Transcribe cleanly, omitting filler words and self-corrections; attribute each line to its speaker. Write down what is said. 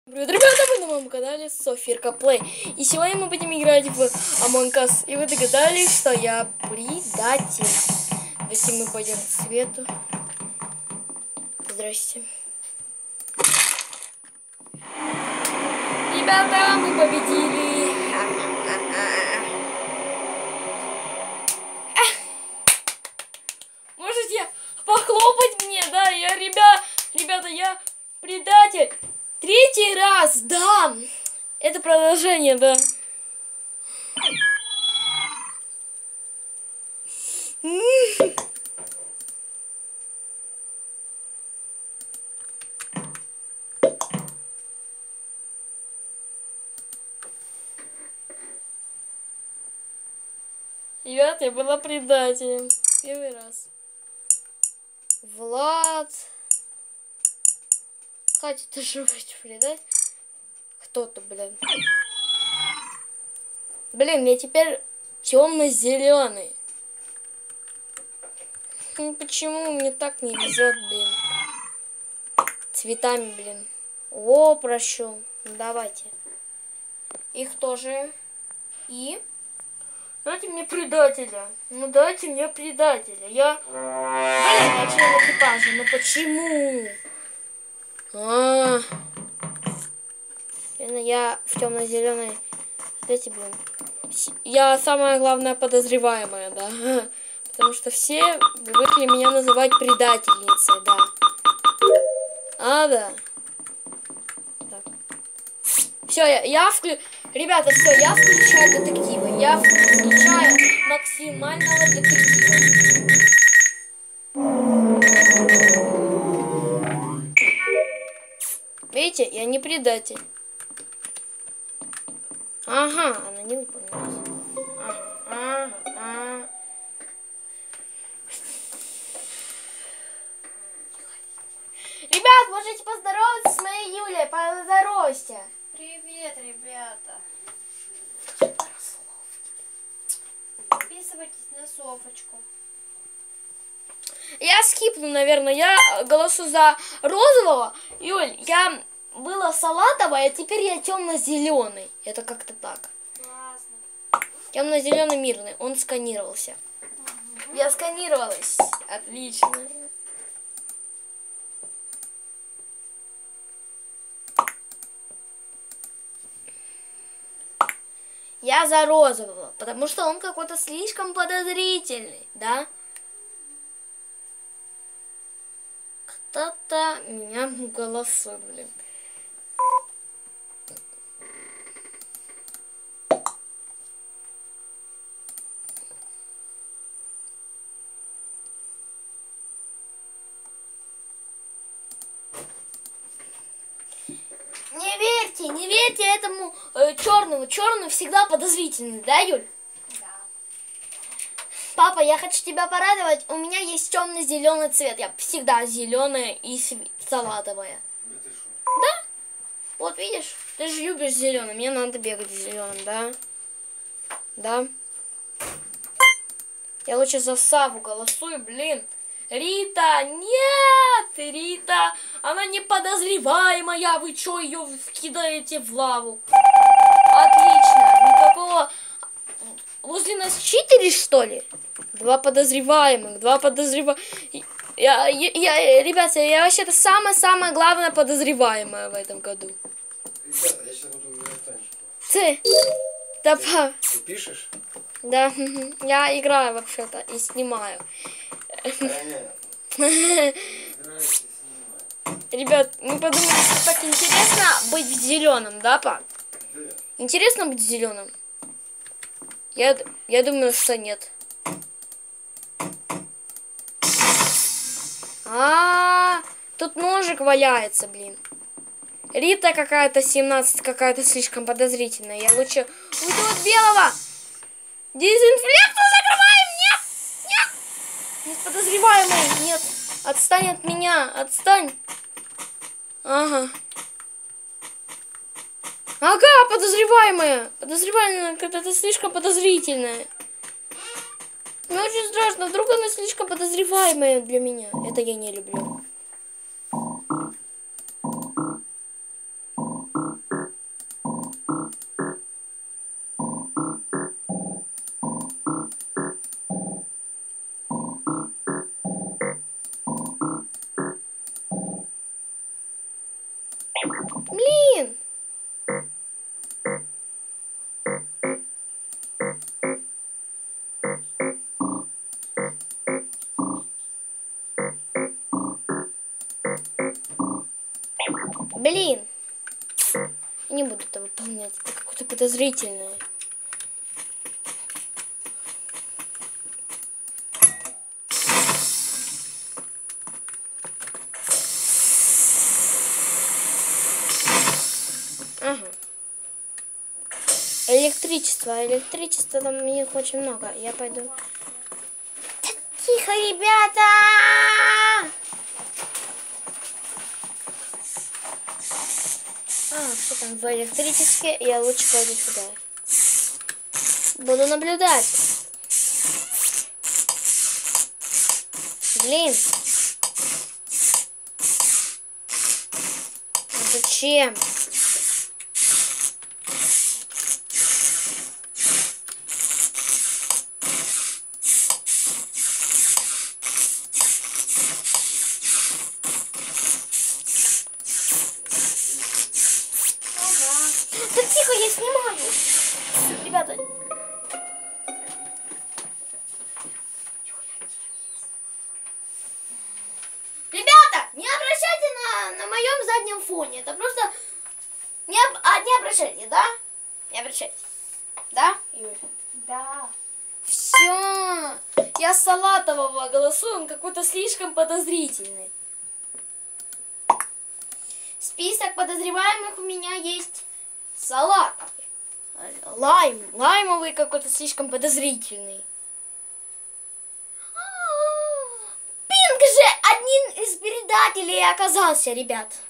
Speaker 1: Привет, ребята, вы на моем канале Софирка Плей. И сегодня мы будем играть в Among Us. И вы догадались, что я предатель. Давайте мы пойдем к свету. Здрасте. Ребята, мы победили. Можете похлопать мне, да? Ребята, я предатель. Третий раз, да. Это продолжение, да. Ребят, я была предателем. Первый раз. Влад. Кстати, ты же будешь предать? Кто-то, блин. Блин, я теперь темно-зеленый. Почему мне так не везет, блин? Цветами, блин. О, прощу. Давайте. Их тоже. И... Дайте мне предателя. Ну дайте мне предателя. Блин, я член экипажа. Ну почему? Я в темно-зеленой. Дайте, блин. Я самая главная подозреваемая, да. Потому что все привыкли меня называть предательницей, да. Да. Так. Все, Ребята, все, я включаю детектива. Я включаю максимального детектива. Видите, я не предатель. Ага, она не выполнилась. Ага. Ребят, можете поздороваться с моей Юлей. Поздоровайся.
Speaker 2: Привет, ребята. Подписывайтесь на Софочку.
Speaker 1: Я скипну, наверное. Я голосую за розового. Юль, я была салатовая, а теперь я темно-зеленый. Это как-то так.
Speaker 2: Классно.
Speaker 1: Темно-зеленый мирный. Он сканировался. Я сканировалась. Отлично. Я за розового, потому что он какой-то слишком подозрительный, да? Кто-то меня голосует, блин. Не верьте этому черному. Черный всегда подозрительный, да, Юль?
Speaker 2: Да.
Speaker 1: Папа, я хочу тебя порадовать. У меня есть темно-зеленый цвет. Я всегда зеленая и салатовая. Да? Вот видишь, ты же любишь зеленый. Мне надо бегать в зеленом, да? Да. Я лучше за Саву голосую, блин. Рита, нет, Рита, она не подозреваемая, вы что, ее кидаете в лаву? Отлично, никакого... Возле нас 4, что ли? 2 подозреваемых. Ребята, я вообще-то самая главная подозреваемая в этом году.
Speaker 3: Ребята, я сейчас буду играть танчики.
Speaker 1: Ты? Да, пап.
Speaker 3: Ты пишешь?
Speaker 1: Да, я играю вообще-то и снимаю. Ребят, мы подумали, что так интересно быть в зеленом, да, пап? Интересно быть зеленым? Я думаю, что нет. Тут ножик валяется, блин. Рита какая-то 17, какая-то слишком подозрительная. Я лучше уйду от белого. Дезинфектор закрываем! Нет! Нет! Нет, подозреваемый! Нет! Отстань от меня! Отстань! Ага, подозреваемая! Подозреваемая, это слишком подозрительная. Мне очень страшно, вдруг она слишком подозреваемая для меня. Это я не люблю. Блин. Блин. Я не буду это выполнять. Это какое-то подозрительное. Ага. Электричество. Электричество там их очень много. Я пойду. Да тихо, ребята! Что там в электричестве? Я лучше пойду сюда. Буду наблюдать. Блин. Зачем? Да тихо, я снимаю. Ребята. Ребята, не обращайте на моем заднем фоне. Это просто... Не обращайте, да? Не обращайте. Да, Юля?
Speaker 2: Да.
Speaker 1: Все. Я салатового голосую, он какой-то слишком подозрительный. Список подозреваемых у меня есть. Салатовый. Лаймовый какой-то слишком подозрительный. Пинг же одним из предателей оказался, ребят.